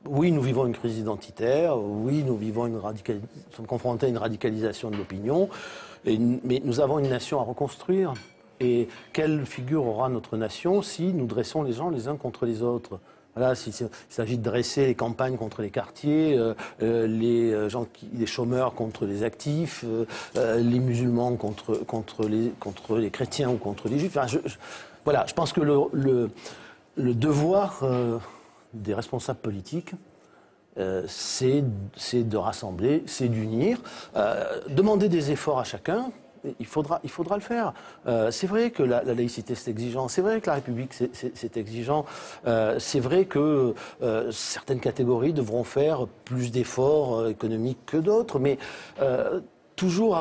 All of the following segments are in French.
oui, nous vivons une crise identitaire, oui, nous vivons sommes confrontés à une radicalisation de l'opinion, mais nous avons une nation à reconstruire. Et quelle figure aura notre nation si nous dressons les gens les uns contre les autres? Voilà, il s'agit de dresser les campagnes contre les quartiers, les chômeurs contre les actifs, les musulmans contre les chrétiens ou contre les juifs. Enfin, voilà, je pense que le devoir des responsables politiques, c'est de rassembler, c'est d'unir, demander des efforts à chacun. Il faudra le faire. C'est vrai que la laïcité c'est exigeant, c'est vrai que la République c'est exigeant, c'est vrai que certaines catégories devront faire plus d'efforts économiques que d'autres, mais toujours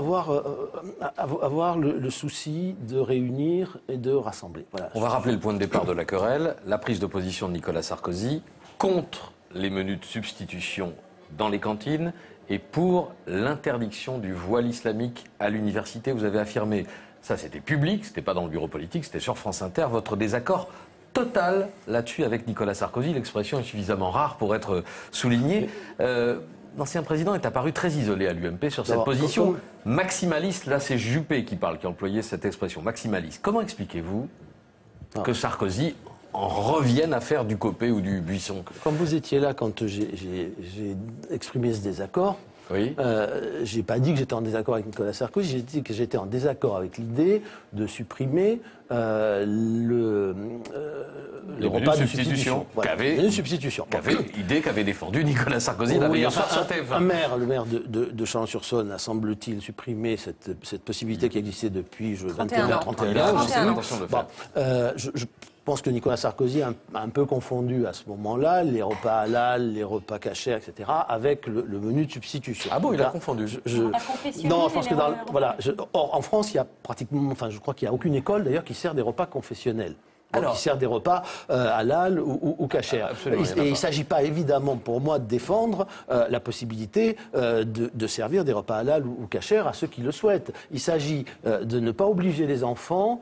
avoir le souci de réunir et de rassembler. Voilà. On va rappeler le point de départ de la querelle, la prise de position de Nicolas Sarkozy contre les menus de substitution dans les cantines et pour l'interdiction du voile islamique à l'université. Vous avez affirmé, ça c'était public, c'était pas dans le bureau politique, c'était sur France Inter, votre désaccord total là-dessus avec Nicolas Sarkozy. L'expression est suffisamment rare pour être soulignée. L'ancien président est apparu très isolé à l'UMP sur cette position maximaliste. Là, c'est Juppé qui employait cette expression, maximaliste. Comment expliquez-vous que Sarkozy en revienne à faire du Copé ou du Buisson? Comme vous étiez là quand j'ai exprimé ce désaccord, oui. J'ai pas dit que j'étais en désaccord avec Nicolas Sarkozy, j'ai dit que j'étais en désaccord avec l'idée de supprimer le repas de substitution. Voilà. Idée qu'avait défendu Nicolas Sarkozy le maire de Chalon-sur-Saône a, semble-t-il, supprimé cette possibilité qui existait depuis 21 ans. Je pense que Nicolas Sarkozy a un peu confondu à ce moment-là les repas halal, les repas cachers, etc., avec le menu de substitution. Ah bon, il a confondu. Non, je pense que en France, il y a pratiquement, je crois qu'il n'y a aucune école d'ailleurs qui sert des repas confessionnels. Qui sert des repas halal ou cachers. Et il ne s'agit pas évidemment pour moi de défendre la possibilité de servir des repas halal ou cachers à ceux qui le souhaitent. Il s'agit de ne pas obliger les enfants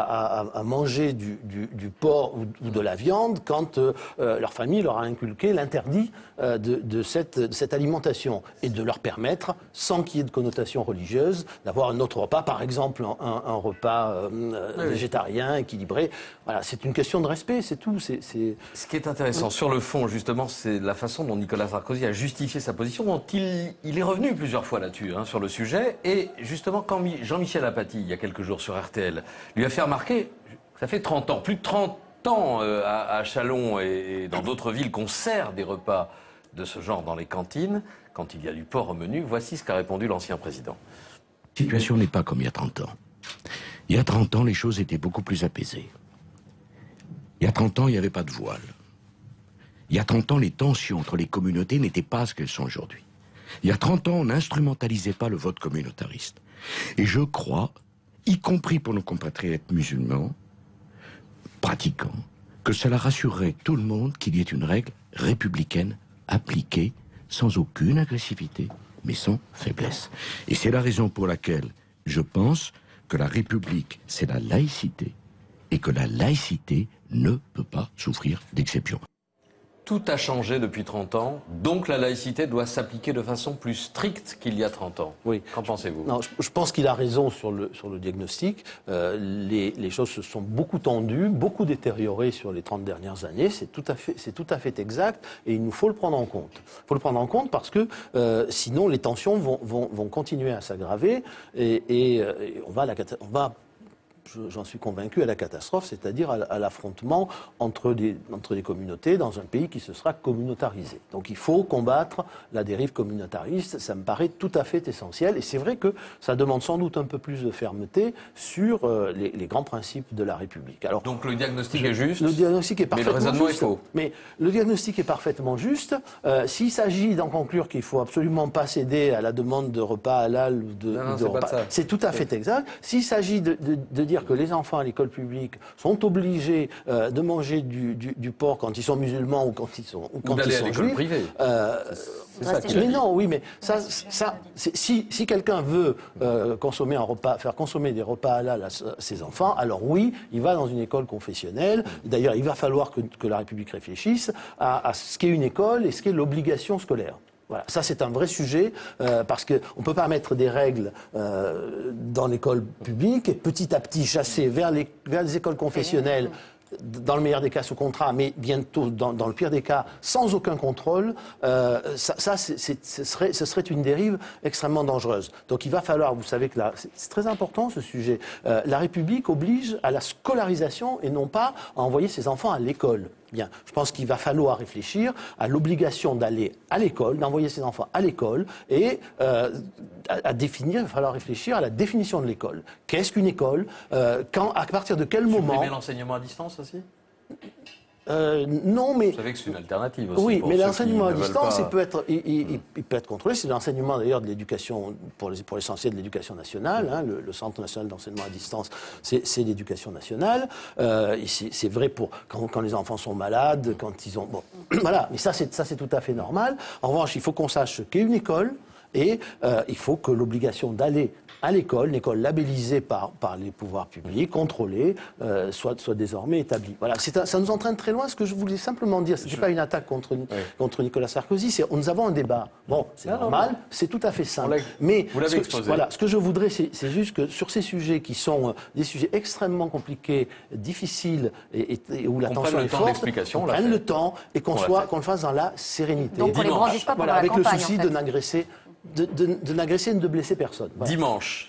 à manger du porc ou de la viande quand leur famille leur a inculqué l'interdit de cette alimentation, et de leur permettre, sans qu'il y ait de connotation religieuse, d'avoir un autre repas, par exemple un repas végétarien, équilibré. Voilà, c'est une question de respect, c'est tout. Ce qui est intéressant sur le fond, justement, c'est la façon dont Nicolas Sarkozy a justifié sa position, dont il est revenu plusieurs fois là-dessus, sur le sujet. Et justement, quand Jean-Michel Apathy, il y a quelques jours sur RTL, lui a fait remarquer, ça fait 30 ans, plus de 30 ans à Châlons et dans d'autres villes qu'on sert des repas de ce genre dans les cantines, quand il y a du porc au menu. Voici ce qu'a répondu l'ancien président. La situation n'est pas comme il y a 30 ans. Il y a 30 ans, les choses étaient beaucoup plus apaisées. Il y a 30 ans, il n'y avait pas de voile. Il y a 30 ans, les tensions entre les communautés n'étaient pas ce qu'elles sont aujourd'hui. Il y a 30 ans, on n'instrumentalisait pas le vote communautariste. Et je crois, y compris pour nos compatriotes musulmans, pratiquants, que cela rassurerait tout le monde qu'il y ait une règle républicaine appliquée sans aucune agressivité, mais sans faiblesse. Et c'est la raison pour laquelle je pense que la République, c'est la laïcité, et que la laïcité ne peut pas souffrir d'exception. Tout a changé depuis 30 ans, donc la laïcité doit s'appliquer de façon plus stricte qu'il y a 30 ans. Oui. Qu'en pensez-vous? Non, je pense qu'il a raison sur le diagnostic. Les choses se sont beaucoup tendues, beaucoup détériorées sur les 30 dernières années. C'est tout à fait exact, et il nous faut le prendre en compte. Il faut le prendre en compte parce que sinon les tensions vont continuer à s'aggraver et on va j'en suis convaincu, à la catastrophe, c'est-à-dire à l'affrontement entre les communautés dans un pays qui se sera communautarisé. Donc il faut combattre la dérive communautariste, ça me paraît tout à fait essentiel, et c'est vrai que ça demande sans doute un peu plus de fermeté sur les grands principes de la République. Alors, donc le diagnostic est juste, le diagnostic est parfaitement mais le raisonnement juste, est faux. Mais le diagnostic est parfaitement juste. S'il s'agit d'en conclure qu'il ne faut absolument pas céder à la demande de repas halal ou de repas, c'est tout à fait exact. S'il s'agit de dire dire que les enfants à l'école publique sont obligés de manger du porc quand ils sont musulmans ou quand ils sont d'aller à l'école juifs. privée. C'est ça Mais non, oui, mais si quelqu'un veut faire consommer des repas halal à ses enfants, alors oui, il va dans une école confessionnelle. D'ailleurs, il va falloir que la République réfléchisse à ce qu'est une école et ce qu'est l'obligation scolaire. Voilà, ça c'est un vrai sujet parce qu'on ne peut pas mettre des règles dans l'école publique et petit à petit chasser vers les écoles confessionnelles. Dans le meilleur des cas sous contrat, mais bientôt dans le pire des cas sans aucun contrôle, ce serait une dérive extrêmement dangereuse. Donc il va falloir, vous savez que c'est très important ce sujet, la République oblige à la scolarisation et non pas à envoyer ses enfants à l'école. Bien, je pense qu'il va falloir réfléchir à l'obligation d'aller à l'école, d'envoyer ses enfants à l'école et il va falloir réfléchir à la définition de l'école. Qu'est-ce qu'une école à partir de quel moment... Supprimer l'enseignement à distance aussi ? Non, mais... Vous savez que c'est une alternative aussi. Oui, mais ceux l'enseignement qui à ne distance, veulent pas... il peut être contrôlé. C'est l'enseignement d'ailleurs de l'éducation, pour l'essentiel de l'éducation nationale. Hein, le Centre national d'enseignement à distance, c'est l'éducation nationale. C'est vrai pour quand les enfants sont malades, quand ils ont... Bon, voilà, mais ça c'est tout à fait normal. En revanche, il faut qu'on sache ce qu'est une école et il faut que l'obligation d'aller à l'école, une école labellisée par les pouvoirs publics, contrôlée, soit désormais établie. Voilà, ça nous entraîne très loin. Ce que je voulais simplement dire, ce n'est pas une attaque contre Nicolas Sarkozy, nous avons un débat. Bon, c'est normal, c'est tout à fait simple. Mais vous l'avez exposé. Voilà, ce que je voudrais, c'est juste que sur ces sujets qui sont des sujets extrêmement compliqués, difficiles, et où la tension est forte, qu'on prenne le temps et qu'on le fasse dans la sérénité. Donc on ne les brandisse pas pendant la avec campagne, le souci de n'agresser et de blesser personne. Voilà. Dimanche,